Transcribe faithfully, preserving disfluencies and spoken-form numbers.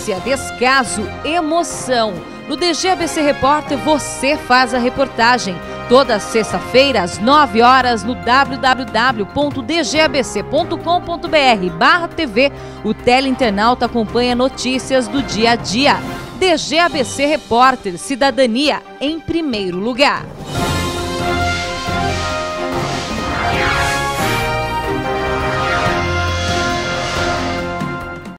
Notícia, descaso, emoção. No D G A B C Repórter, você faz a reportagem. Toda sexta-feira, às nove horas, no w w w ponto d g a b c ponto com ponto b r barra T V, o teleinternauta acompanha notícias do dia a dia. D G A B C Repórter, cidadania em primeiro lugar.